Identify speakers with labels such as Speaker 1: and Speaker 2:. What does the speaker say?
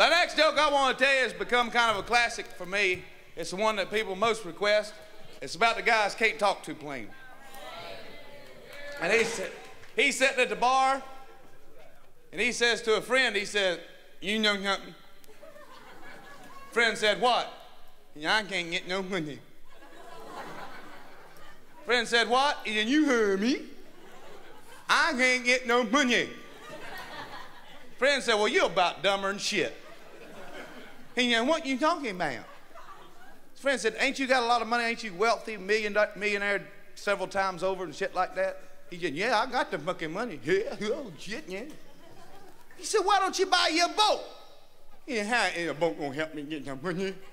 Speaker 1: The next joke I want to tell you has become kind of a classic for me. It's the one that people most request. It's about the guys can't talk too plain. And he's sitting at the bar, and he says to a friend, he says, "You know something?" Friend said, "What?" "I can't get no money." Friend said, "What?" He said, "You heard me. I can't get no money." Friend said, "Well, you're about dumber than shit." He said, "What you talking about?" His friend said, "Ain't you got a lot of money? Ain't you wealthy, millionaire several times over and shit like that?" He said, "Yeah, I got the fucking money." "Yeah, oh shit, yeah." He said, "Why don't you buy your boat?" He said, "How ain't a boat gonna help me get some money?"